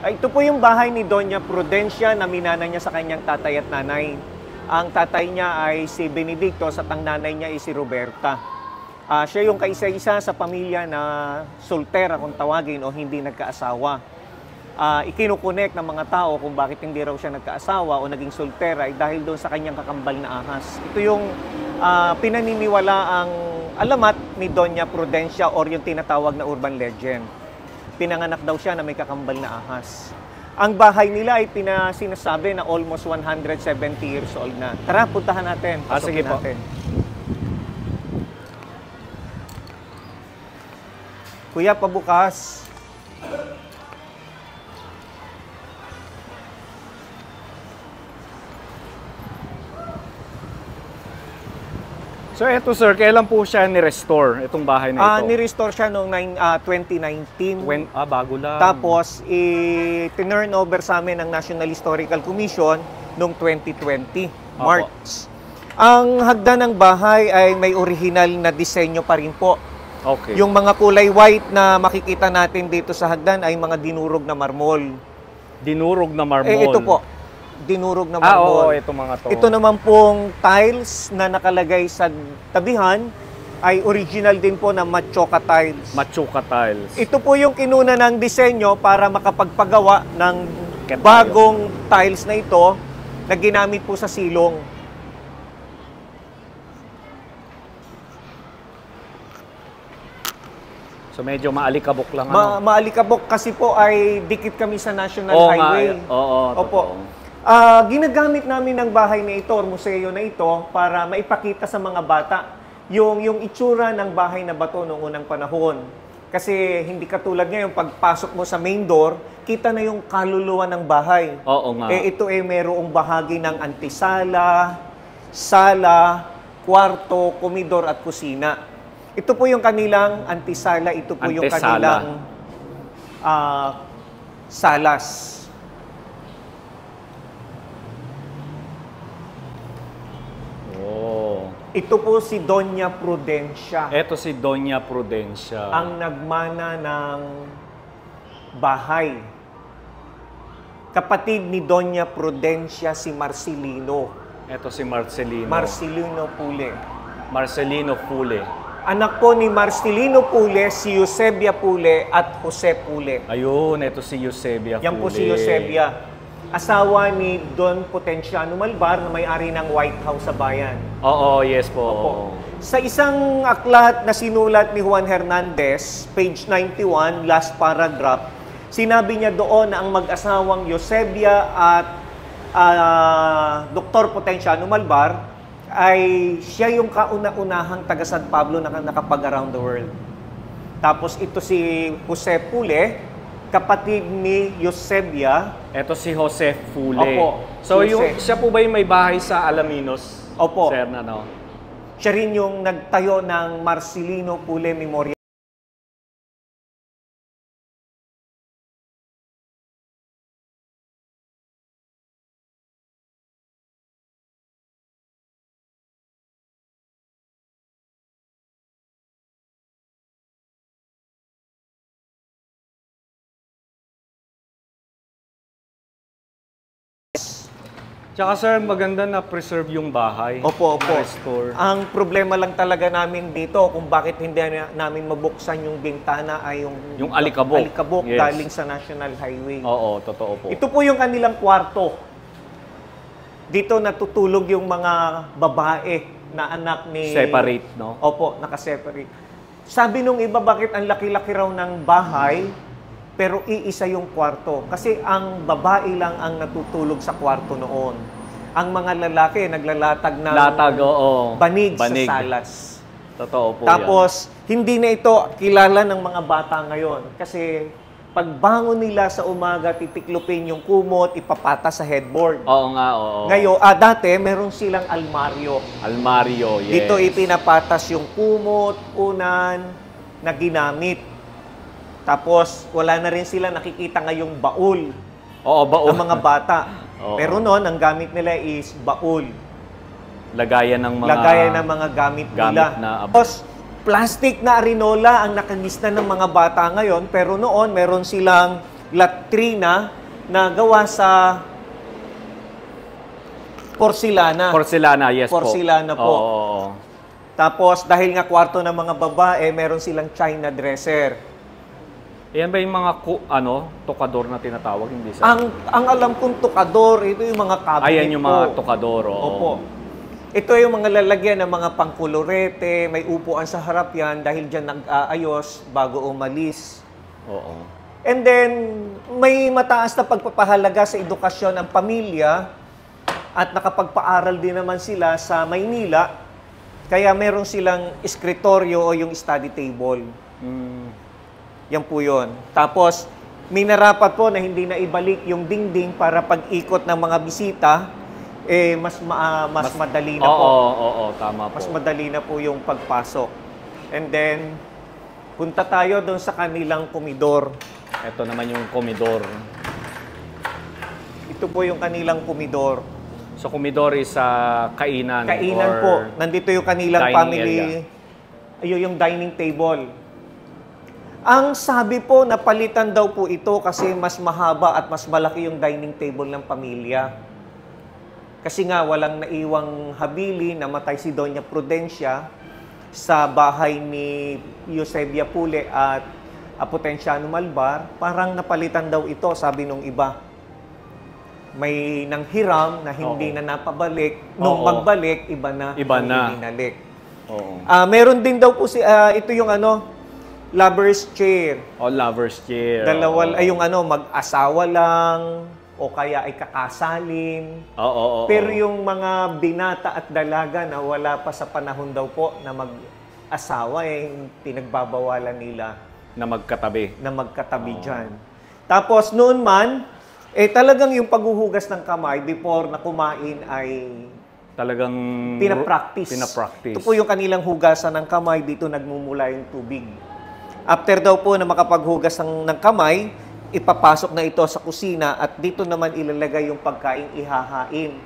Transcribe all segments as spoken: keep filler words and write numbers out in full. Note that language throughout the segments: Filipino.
Ay, ito po yung bahay ni Doña Prudencia na minana niya sa kanyang tatay at nanay. Ang tatay niya ay si Benedicto at ang nanay niya ay si Roberta. Uh, siya yung kaisa-isa sa pamilya na soltera kung tawagin o hindi nagkaasawa. Uh, ikinukonek ng mga tao kung bakit hindi raw siya nagkaasawa o naging soltera ay dahil doon sa kanyang kakambal na ahas. Ito yung uh, pinaniniwala ang alamat ni Doña Prudencia or yung tinatawag na urban legend. Pinanganak daw siya na may kakambal na ahas. Ang bahay nila ay pinasinasabi na almost one hundred seventy years old na. Tara, puntahan natin. Ah, sige po. Natin. Kuya, pabukas. So eto sir, kailan po siya ni-restore itong bahay na ito? Ah, ni-restore siya noong uh, twenty nineteen. When, ah, bago lang. Tapos, i-turn over sa amin ng National Historical Commission noong twenty twenty, March. Ang hagdan ng bahay ay may original na disenyo pa rin po. Okay. Yung mga kulay white na makikita natin dito sa hagdan ay mga dinurog na marmol. Dinurog na marmol? Eh, ito po. Dinurog na Ah, marmol. oo, ito mga to. Ito naman pong tiles na nakalagay sa tabihan ay original din po na Machoka tiles. Machoka tiles. Ito po yung kinuna ng disenyo para makapagpagawa ng bagong tiles na ito na ginamit po sa silong. So medyo maalikabok lang. Ma ano? Maalikabok kasi po ay dikit kami sa National Oo, Highway. nga, oo, Opo. Uh, ginagamit namin ng bahay na ito, or museo na ito, para maipakita sa mga bata yung, yung itsura ng bahay na bato noong unang panahon. Kasi hindi katulad ngayon, pagpasok mo sa main door, kita na yung kaluluwa ng bahay. Oo nga. Eh, ito eh merong bahagi ng antisala, sala, kwarto, komedor at kusina. Ito po yung kanilang antisala, ito po Antesala. yung kanilang uh, salas. Oh. Ito po si Doña Prudencia. Ito si Doña Prudencia. Ang nagmana ng bahay. Kapatid ni Doña Prudencia si Marcelino. Ito si Marcelino. Marcelino Pule. Marcelino Pule. Anak po ni Marcelino Pule, si Eusebia Pule at Jose Pule. Ayun, ito si Eusebia Pule. Yan po si Eusebia. Asawa ni Don Potenciano Malvar na may-ari ng White House sa bayan. Oo, yes po. Opo. Sa isang aklat na sinulat ni Juan Hernandez, page ninety-one, last paragraph, sinabi niya doon na ang mag-asawang Eusebia at uh, Doktor Potenciano Malvar ay siya yung kauna-unahang taga San Pablo na nakapag-around the world. Tapos ito si Jose Pule, kapatid ni Eusebia. Ito si Jose Pule. Opo. So Si yung, Jose. siya po ba yung may bahay sa Alaminos? Opo. Sir, na, no? Siya rin yung nagtayo ng Marcelino Pule Memorial. Tsaka sir, maganda na preserve yung bahay. Opo, opo. Na-restore. Ang problema lang talaga namin dito kung bakit hindi na- namin mabuksan yung bintana ay yung, Yung alikabok. alikabok Yes. galing sa National Highway. Oo, totoo po. Ito po yung kanilang kwarto. Dito natutulog yung mga babae na anak ni... Separate, no? Opo, nakaseparate. Sabi nung iba, bakit ang laki-laki raw ng bahay, pero iisa yung kwarto. Kasi ang babae lang ang natutulog sa kwarto noon. Ang mga lalaki naglalatag ng Latag, oo. banig, Banig. sa salas. Totoo po Tapos, hindi na ito kilala ng mga bata ngayon. Kasi pagbangon nila sa umaga, titiklopin yung kumot, ipapata sa headboard. yan. Oo nga, oo. Ngayon, ah, dati, meron silang almaryo. Almario, yes. Dito ipinapatas yung kumot, unan, na ginamit. Tapos, wala na rin sila nakikita ngayong baul Oo, baon. ng mga bata. Oo. Pero noon, ang gamit nila is baul. Lagayan ng mga... Lagayan ng mga gamit, gamit nila. na- Tapos, plastic na arinola ang nakagista ng mga bata ngayon. Pero noon, meron silang latrina na gawa sa porcelana. Porcelana, yes Porcelana po. po. Oo, oo, oo. Tapos, dahil nga kwarto ng mga babae, meron silang China dresser. Yan ba yung mga ku, ano, tokador na tinatawag? Hindi sa... Ang, ang alam kong tukador, ito yung mga cabinet Ayan yung mga po. tokador. Oo. Opo. Ito yung mga lalagyan ng mga pangkulorete, may upuan sa harap yan dahil dyan nag-aayos bago umalis. Oo. And then, may mataas na pagpapahalaga sa edukasyon ng pamilya at nakapagpaaral din naman sila sa Maynila. Kaya meron silang eskritorio o yung study table. Mm. Yan po yun. Tapos, minarapat po na hindi na ibalik yung dingding para pag-ikot ng mga bisita, eh, mas, ma- mas, mas madali na oo, po. Oo, oo, oo, tama po. Mas madali na po yung pagpasok. And then, punta tayo doon sa kanilang komedor. Ito naman yung komedor. Ito po yung kanilang komedor. So, komedor is uh, kainan. Kainan or po. Nandito yung kanilang dining family. area. Ayun yung dining table. Ang sabi po, napalitan daw po ito kasi mas mahaba at mas malaki yung dining table ng pamilya. Kasi nga, walang naiwang habili, namatay si Doña Prudencia sa bahay ni Eusebia Pule at Apotenciano Malvar. Parang napalitan daw ito, sabi nung iba. May nanghiram na hindi Oo. na napabalik. Nung Oo. magbalik, iba na Iba ang na. ibinalik. Oo. Ah, meron din daw po si, ah, ito yung ano, lover's chair. O lover's chair. Dalawa, Oo. ay yung ano, mag-asawa lang, o kaya ay kakasalin. Oo, oo, oo. Pero yung mga binata at dalaga na wala pa sa panahon daw po na mag-asawa, eh, pinagbabawalan nila na magkatabi. na magkatabi Oo. dyan. Tapos noon man, eh talagang yung paghuhugas ng kamay before na kumain ay Talagang pinapractice. pinapractice. Ito po yung kanilang hugasan ng kamay, dito nagmumula yung tubig. After daw po na makapaghugas ng, ng kamay, ipapasok na ito sa kusina at dito naman ilalagay yung pagkain ihahain.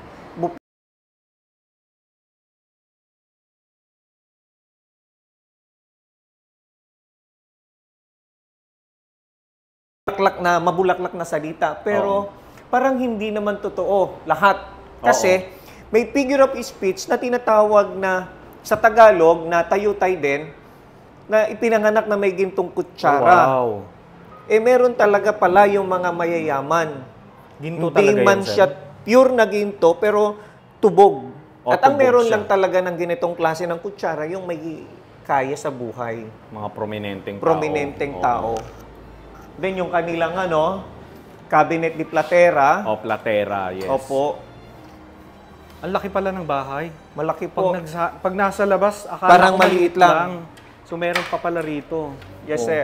Mabulaklak na, mabulaklak na salita, pero Oo. parang hindi naman totoo lahat. Kasi may figure of speech na tinatawag na sa Tagalog na tayutay din na ipinanganak na may gintong kutsara. Wow. Eh meron talaga pala yung mga mayayaman. Ginto Hindi talaga man yan, sir? siya pure na ginto, pero tubog. O, At ang tubog meron siya. lang talaga ng ganitong klase ng kutsara, yung may kaya sa buhay. Mga prominenteng tao. Prominenteng Oo. tao. Then yung kanilang ano, cabinet de platera. O platera, yes. Opo, Ang laki pala ng bahay. malaki po. Pag, nagsa, pag nasa labas, akala Parang ko maliit lang. So meron pa pala rito. Yes, Oo. sir.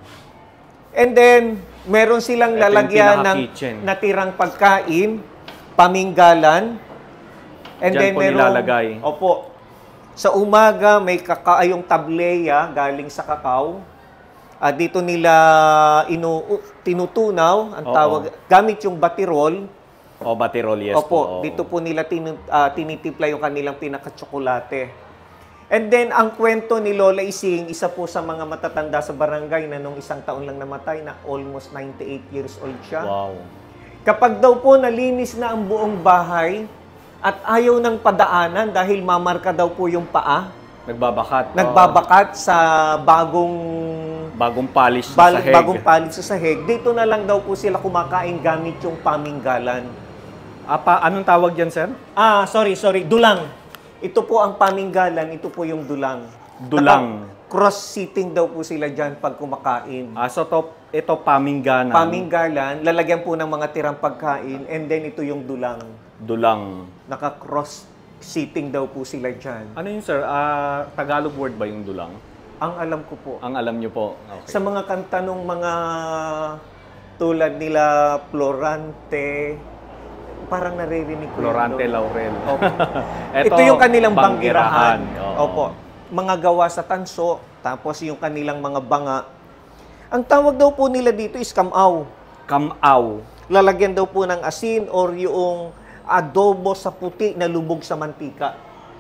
And then, meron silang Ito yung lalagyan ng pinaka-kitchen. natirang pagkain, paminggalan. And Diyan then po meron, nilalagay. Opo. Sa umaga, may kakaayong tableya galing sa kakao. Ah, dito nila inu tinutunaw, ang Oo. tawag, gamit yung batirol. O batirol, yes Opo, po. Oo. dito po nila tinu, ah, tinitipla yung kanilang pinakatsokolate. And then, ang kwento ni Lola Ising, isa po sa mga matatanda sa barangay na nung isang taon lang namatay, na almost ninety-eight years old siya. Wow. Kapag daw po nalinis na ang buong bahay at ayaw ng padaanan dahil mamarka daw po yung paa, Nagbabakat. nagbabakat sa bagong Oo. Bagong polish bal- sa sahig. bagong palit sa sahig, dito na lang daw po sila kumakain gamit yung paminggalan. Apa, anong tawag yan, sir? Ah, sorry, sorry, dulang. Ito po ang paminggalan, ito po yung dulang. Dulang. Cross-seating daw po sila dyan pag kumakain. Ah, so to, ito pamingganan. Paminggalan, lalagyan po ng mga tirang pagkain, and then ito yung dulang. Dulang. Naka-cross-seating daw po sila dyan. Ano yun, sir? Ah, Tagalog word ba yung dulang? Ang alam ko po, Ang alam nyo po. Okay. sa mga kanta nung mga tulad nila Florante, parang naririnig ko Florante yun doon. Laurel. Opo. Ito yung kanilang banggirahan. Oo. Opo. Mga gawa sa tanso, tapos yung kanilang mga banga. Ang tawag daw po nila dito is kamaw. Kamaw. Lalagyan daw po ng asin or yung adobo sa puti na lubog sa mantika.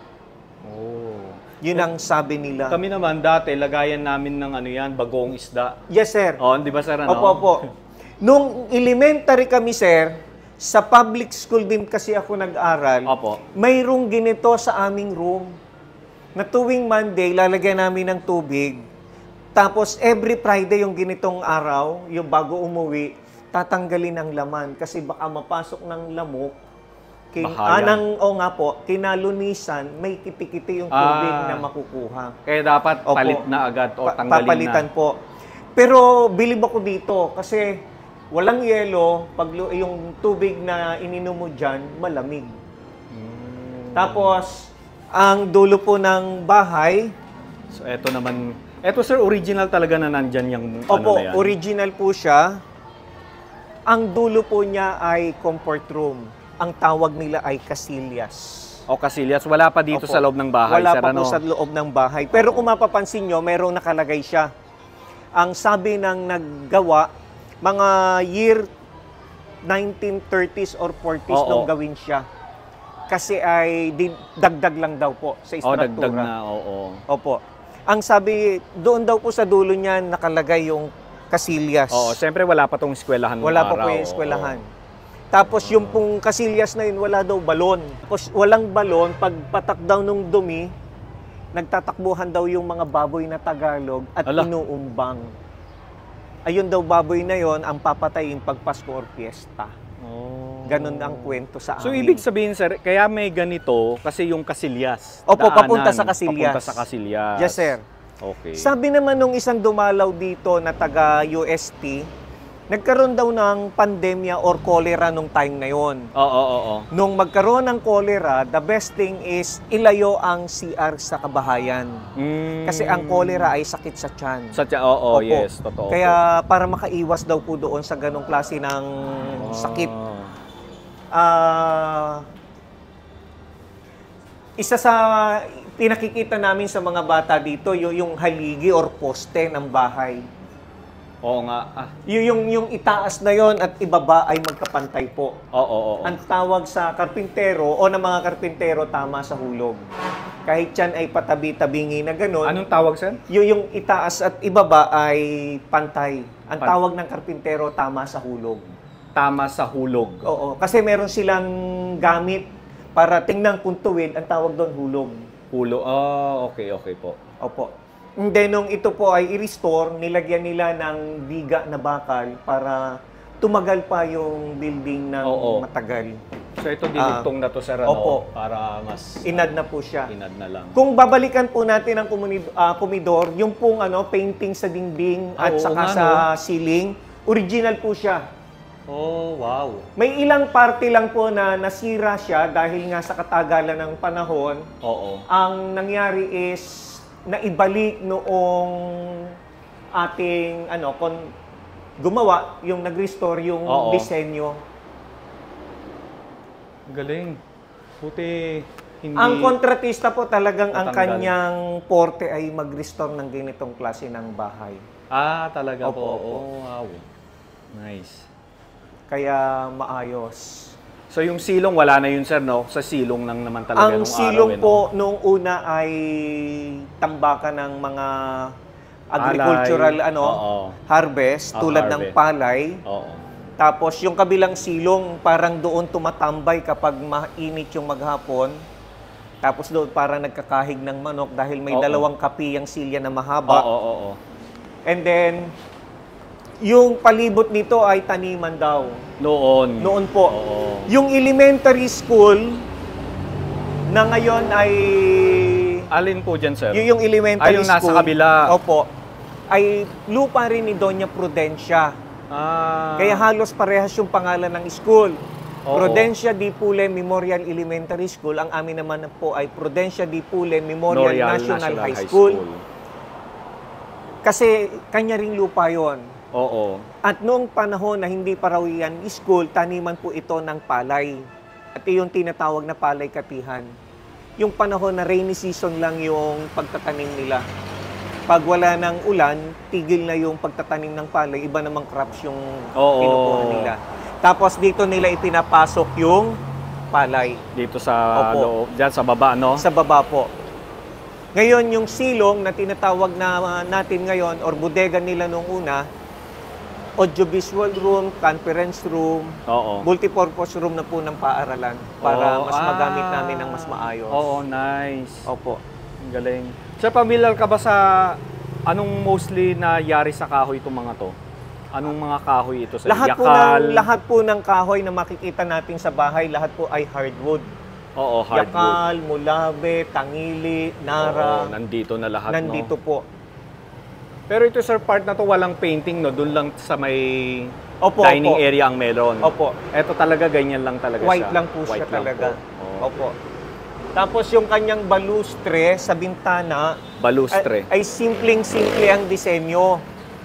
Oh. Yun ang sabi nila. Kami naman dati, lagayan namin ng ano yan, bagong isda. Yes, sir. Oh, di ba, sir? Ano? Opo, opo. Nung elementary kami, sir, sa public school din kasi ako nag-aral, Opo. mayroong ginito sa aming room. Na tuwing Monday, lalagyan namin ng tubig. Tapos every Friday yung ginitong araw, yung bago umuwi, tatanggalin ang laman kasi baka mapasok ng lamok. Kin Bahayan. anang, o nga po, kinalunisan, may kiti-kiti yung tubig Ah. na makukuha. Kaya dapat Opo. palit na agad o Pa- tanggalin papalitan na. po. Pero bilib ako dito kasi walang yelo, pag lu- yung tubig na ininom mo dyan, malamig. Hmm. Tapos, ang dulo po ng bahay, So, eto naman. Eto, sir, original talaga na nandyan yung opo, ano na yan. original po siya. Ang dulo po niya ay comfort room. Ang tawag nila ay casillas. O Casillas, wala pa dito Opo. sa loob ng bahay, Wala sir, pa ano? po sa loob ng bahay. Pero kung mapapansin nyo, mayroong nakalagay siya. Ang sabi ng naggawa, mga year nineteen thirties or forties Oo. nung gawin siya. Kasi ay di- dagdag lang daw po sa O, istruktura. dagdag na, oo. Opo. Ang sabi, doon daw po sa dulo niya nakalagay yung casillas. Oo, siyempre wala pa tong eskwelahan nung Wala pa araw. po yung eskwelahan. Tapos yung pong casillas na yun, wala daw balon. Tapos walang balon, pag patak daw nung dumi, nagtatakbuhan daw yung mga baboy na Tagalog at Ala. inuumbang. Ayun daw baboy na yon ang papatayin pag Pasko or Fiesta. Oo. Ganun ang kwento sa amin. So, ibig sabihin, sir, kaya may ganito kasi yung Casillas. Opo, daanan, papunta sa Casillas. Papunta sa Casillas. Yes, sir. Okay. Sabi naman nung isang dumalaw dito na taga U S T, nagkaroon daw ng pandemya or cholera nung time na yon. Oo, oo, oo. Nung magkaroon ng cholera, the best thing is ilayo ang C R sa kabahayan. Mm. Kasi ang cholera ay sakit sa tiyan. Sa tiyan, oo, Opo. yes, totoo. Kaya para makaiwas daw po doon sa ganong klase ng po. sakit. Ah. Ah, isa sa pinakikita namin sa mga bata dito, yung, yung haligi or poste ng bahay. Oo nga. Ah. Yung, yung, yung itaas na yon at ibaba ay magkapantay po. Oo, oo, oo. Ang tawag sa karpintero o ng mga karpintero tama sa hulog. Kahit yan ay patabi-tabingi na gano'n, Anong tawag, sir? yung, yung itaas at ibaba ay pantay. Ang Pan- tawag ng karpintero tama sa hulog. Tama sa hulog. Oo, kasi meron silang gamit para tingnan kung tuwid, ang tawag doon hulog. Hulog. Ah, okay, okay po. Opo. And then, nung ito po ay i-restore, nilagyan nila ng biga na bakal para tumagal pa yung building ng Oo. matagal. So, ito dinugtong na to, sir, ano? Opo. Para mas Inad na po siya. inad na lang. Kung babalikan po natin ang komuni- ah, komedor, yung pong ano, painting sa dingding Ah, at oo saka nga, sa ceiling, original po siya. Oh, wow. May ilang parte lang po na nasira siya dahil nga sa katagalan ng panahon. Oo. Ang nangyari is naibalik noong ating ano kon gumawa yung nag-restore yung Oo. disenyo. Galing. Buti hindi... Ang kontratista po talagang ang Natanggal. kanyang porte ay mag-restore ng ganitong klase ng bahay. Ah, talaga Opo, po. opo. Oh, wow. Nice. Kaya maayos. So, yung silong, wala na yun, sir, no? Sa silong lang naman talaga Ang nung silong araw, eh, no? po nung una ay tambakan ng mga agricultural Palay. ano Oo. harvest Ah, tulad ng harvest. palay. Oo. Tapos yung kabilang silong parang doon tumatambay kapag mainit yung maghapon. Tapos doon parang nagkakahig ng manok dahil may Oo. dalawang kapi ang silya na Oo, mahaba. oo, oo. And then yung palibot nito ay taniman daw. Noon. Noon po. Oo. Yung elementary school na ngayon ay Alin po dyan, sir? y- yung elementary Ay, yung nasa school. kabila. Opo. Ay lupa rin ni Doña Prudencia. Ah. Kaya halos parehas yung pangalan ng school. Oo. Prudencia Di Pule Memorial Elementary School. Ang amin naman po ay Prudencia Di Pule Memorial, Memorial National, High, School. Kasi kanya ring lupa yon. Oo. At noong panahon na hindi pa raw yan school, taniman po ito ng palay. At yung tinatawag na palay katihan. Yung panahon na rainy season lang yung pagtatanim nila. Pag wala ng ulan, tigil na yung pagtatanim ng palay. Iba namang crops yung Oo. kinukuha nila. Tapos dito nila ipinapasok yung palay Dito sa Opo. loob, dyan sa baba, no? sa baba po. Ngayon, yung silong na tinatawag na natin ngayon or bodega nila nung una, audiovisual room, conference room, Oo. multipurpose room na po ng paaralan para Oo, mas magamit ah. namin ng mas maayos. Oo, nice. Opo. Ang galing. Sir, familiar ka ba sa anong mostly nangyari sa kahoy itong mga to? Anong mga kahoy ito sa Lahat po, yakal? ng, lahat po ng kahoy na makikita natin sa bahay, lahat po ay hardwood. Oo, hardwood. Yakal, mulabe, tangili, nara, Oo, nandito na lahat, nandito no? po. Pero ito, sir, part na to walang painting, no? Doon lang sa may Opo, dining opo. area ang meron. Opo. Ito talaga, ganyan lang talaga White siya. lang po siya White lang talaga. po. Oo. Opo. Tapos yung kanyang balustre sa bintana, Balustre. ay, ay simpleng-simple ang disenyo.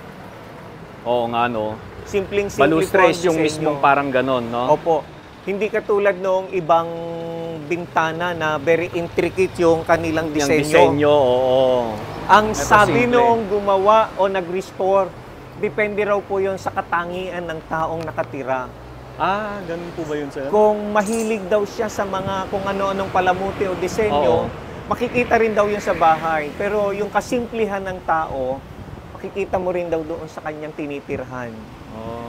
Oo nga, no? Simpleng-simple Balustre po ang is yung disenyo. mismong parang ganon, no? Opo. Hindi katulad noong ibang bintana na very intricate yung kanilang Yung disenyo. disenyo, oo. Ang Ito sabi simple. noong gumawa o nag-restore, depende raw po yun sa katangian ng taong nakatira. Ah, ganun po ba yun, sir? Kung mahilig daw siya sa mga kung ano-anong palamuti o disenyo, Oo. makikita rin daw yun sa bahay. Pero yung kasimplihan ng tao, makikita mo rin daw doon sa kanyang tinitirhan. Oh.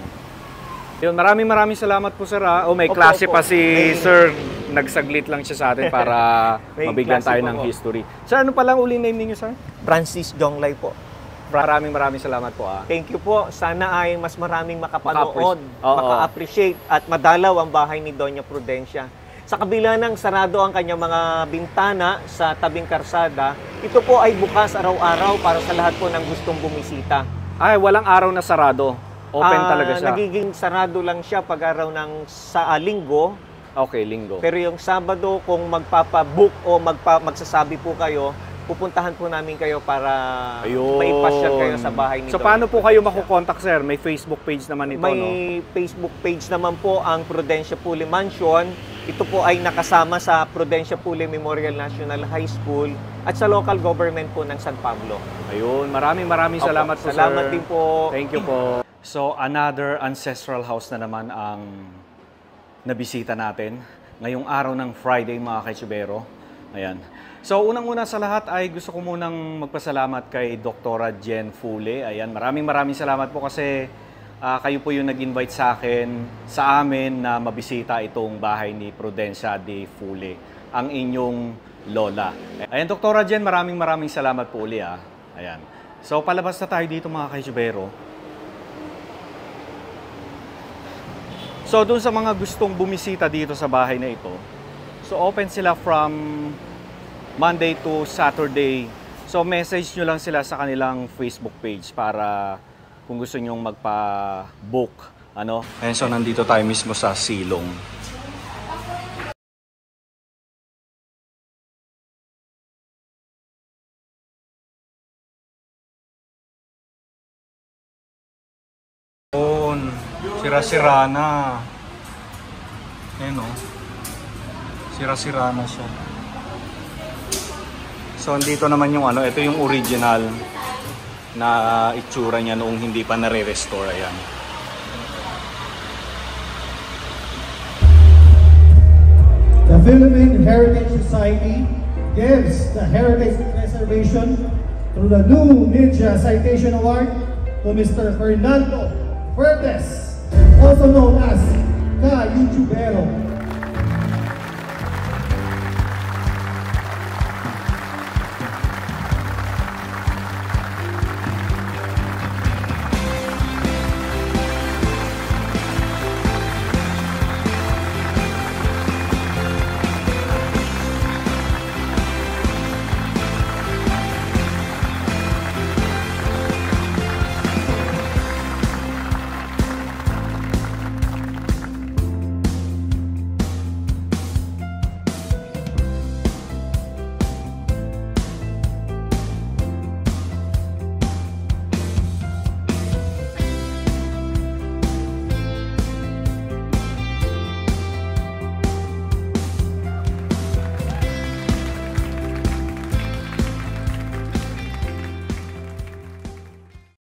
Yun, maraming maraming salamat po, sir. Ha? O may Opo, klase opo. pa si May- sir. Nagsaglit lang siya sa atin para May mabigyan klase tayo po ng ako. history. Sir, ano palang uli name ninyo, sir? Francis Jonglay po. Maraming maraming salamat po. Ah. Thank you po. Sana ay mas maraming makapanood, Maka-appreciate. Oo. maka-appreciate at madalaw ang bahay ni Doña Prudencia. Sa kabila ng sarado ang kanyang mga bintana sa tabing karsada, ito po ay bukas araw-araw para sa lahat po ng gustong bumisita. Ay, walang araw na sarado. Open Ah, talaga siya. Nagiging sarado lang siya pag araw ng sa ah, linggo, Okay, linggo. pero yung Sabado kung magpapa-book o magpa, magsasabi po kayo, pupuntahan po namin kayo para Ayun. maipasyal kayo sa bahay ni So, Doña paano po kayo Prudencia. makukontak, sir? May Facebook page naman ito, May no? Facebook page naman po ang Prudencia Puli Mansion. Ito po ay nakasama sa Prudencia Puli Memorial National High School at sa local government po ng San Pablo. Ayun, maraming maraming Opo, salamat po, salamat sir. din po. Thank you po. So, another ancestral house na naman ang nabisita natin ngayong araw ng Friday, mga kaitsubero. Ayan. So, unang-una sa lahat ay gusto ko munang magpasalamat kay Doktora Jen Fule. Ayan, maraming maraming salamat po kasi ah, kayo po yung nag-invite sa akin, sa amin na mabisita itong bahay ni Prudencia de Fule, ang inyong lola. Ayan, Doktora Jen, maraming maraming salamat po uli. Ah. Ayan. So, palabas na tayo dito, mga kaitsubero. So, dun sa mga gustong bumisita dito sa bahay na ito, so open sila from Monday to Saturday. So, message nyo lang sila sa kanilang Facebook page para kung gusto nyong magpa-book. Ano? Ayan, so nandito tayo mismo sa Silong. Yun, sira-sira na. Ayan o. Sira-sira na siya. So, andito naman yung ano, ito yung original na itsura niya noong hindi pa nare-restore. Ayan. The Philippine Heritage Society gives the heritage preservation through the new Ninja Citation Award to Mister Fernando Fuertes, also known